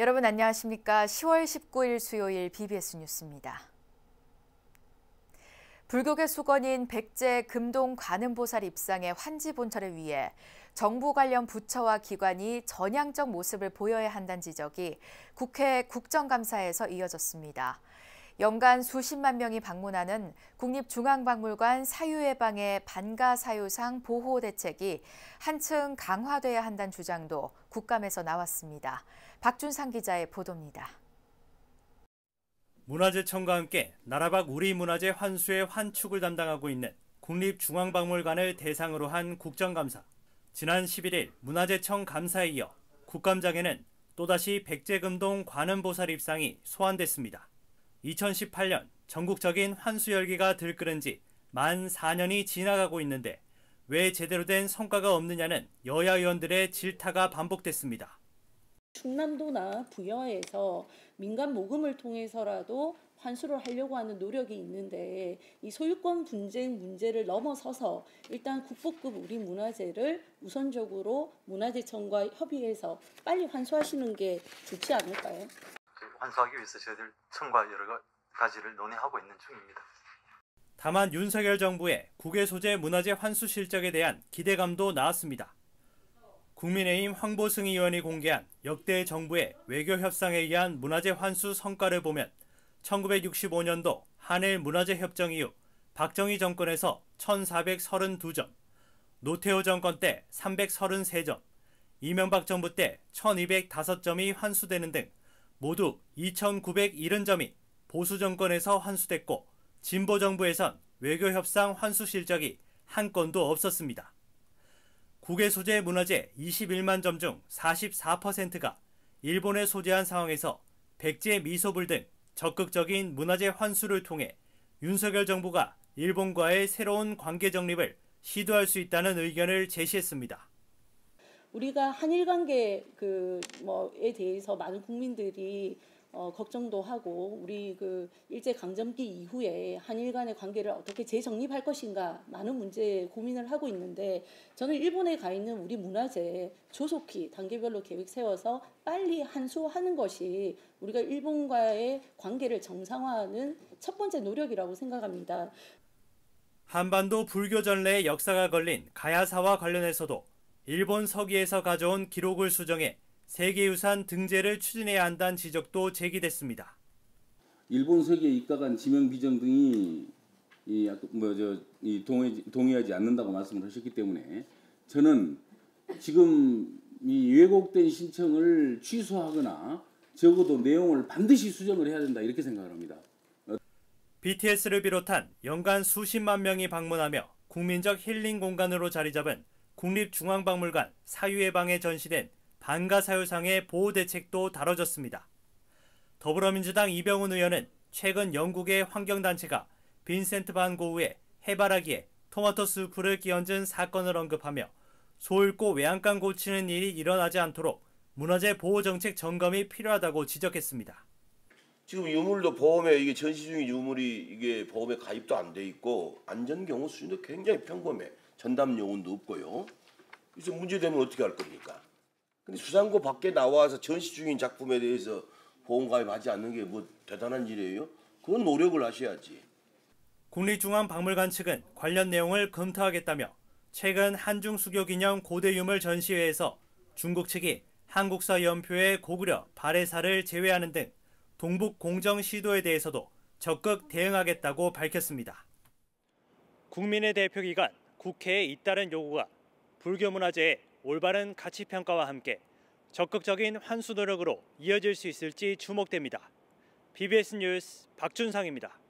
여러분 안녕하십니까? 10월 19일 수요일 BBS 뉴스입니다. 불교계 수건인 백제 금동 관음보살 입상의 환지 본처를 위해 정부 관련 부처와 기관이 전향적 모습을 보여야 한다는 지적이 국회 국정감사에서 이어졌습니다. 연간 수십만 명이 방문하는 국립중앙박물관 사유예방의 반가사유상 보호 대책이 한층 강화돼야 한다는 주장도 국감에서 나왔습니다. 박준상 기자의 보도입니다. 문화재청과 함께 나라밖 우리문화재 환수의 환축을 담당하고 있는 국립중앙박물관을 대상으로 한 국정감사. 지난 11일 문화재청 감사에 이어 국감장에는 또다시 백제금동 관음보살 입상이 소환됐습니다. 2018년 전국적인 환수 열기가 들끓은 지 만 4년이 지나가고 있는데 왜 제대로 된 성과가 없느냐는 여야 의원들의 질타가 반복됐습니다. 충남도나 부여에서 민간 모금을 통해서라도 환수를 하려고 하는 노력이 있는데 이 소유권 분쟁 문제를 넘어서서 일단 국보급 우리 문화재를 우선적으로 문화재청과 협의해서 빨리 환수하시는 게 좋지 않을까요? 환수하기 위해서 저희들 청과 여러 가지를 논의하고 있는 중입니다. 다만 윤석열 정부의 국외 소재 문화재 환수 실적에 대한 기대감도 나왔습니다. 국민의힘 황보승 의원이 공개한 역대 정부의 외교 협상에 의한 문화재 환수 성과를 보면 1965년도 한일 문화재 협정 이후 박정희 정권에서 1,432점, 노태우 정권 때 333점, 이명박 정부 때 1,205점이 환수되는 등 모두 2,970점이 보수 정권에서 환수됐고 진보 정부에선 외교 협상 환수 실적이 한 건도 없었습니다. 국외 소재 문화재 21만 점 중 44%가 일본에 소재한 상황에서 백제 미소불 등 적극적인 문화재 환수를 통해 윤석열 정부가 일본과의 새로운 관계 정립을 시도할 수 있다는 의견을 제시했습니다. 우리가 한일 관계에 대해서 많은 국민들이 걱정도 하고 우리 일제 강점기 이후에 한일 간의 관계를 어떻게 재정립할 것인가 많은 문제 고민을 하고 있는데 저는 일본에 가 있는 우리 문화재 조속히 단계별로 계획 세워서 빨리 환수하는 것이 우리가 일본과의 관계를 정상화하는 첫 번째 노력이라고 생각합니다. 한반도 불교 전례의 역사가 걸린 가야사와 관련해서도 일본 서기에서 가져온 기록을 수정해 세계유산 등재를 추진해야 한다는 지적도 제기됐습니다. 일본 서기에 입각한 지명 비정 등이 동의하지 않는다고 말씀을 하셨기 때문에 저는 지금 이 왜곡된 신청을 취소하거나 적어도 내용을 반드시 수정을 해야 된다 이렇게 생각을 합니다. BTS를 비롯한 연간 수십만 명이 방문하며 국민적 힐링 공간으로 자리잡은 국립중앙박물관 사유예방에 전시된 반가사유상의 보호대책도 다뤄졌습니다. 더불어민주당 이병훈 의원은 최근 영국의 환경단체가 빈센트 반 고흐의 해바라기에 토마토 수프를 끼얹은 사건을 언급하며 소잃고 외양간 고치는 일이 일어나지 않도록 문화재 보호정책 점검이 필요하다고 지적했습니다. 지금 유물도 보험에 이게 전시 중인 유물이 이게 보험에 가입도 안 돼 있고 안전 경호 수준도 굉장히 평범해. 전담 요원도 없고요. 그래서 문제되면 어떻게 할 겁니까? 근데 수상고 밖에 나와서 전시 중인 작품에 대해서 보험 가입하지 않는 게 뭐 대단한 일이에요? 그건 노력을 하셔야지. 국립중앙박물관 측은 관련 내용을 검토하겠다며 최근 한중수교기념 고대유물 전시회에서 중국 측이 한국사 연표에 고구려, 발해사를 제외하는 등 동북 공정 시도에 대해서도 적극 대응하겠다고 밝혔습니다. 국민의 대표기관 국회에 잇따른 요구가 불교 문화재의 올바른 가치평가와 함께 적극적인 환수 노력으로 이어질 수 있을지 주목됩니다. BBS 뉴스 박준상입니다.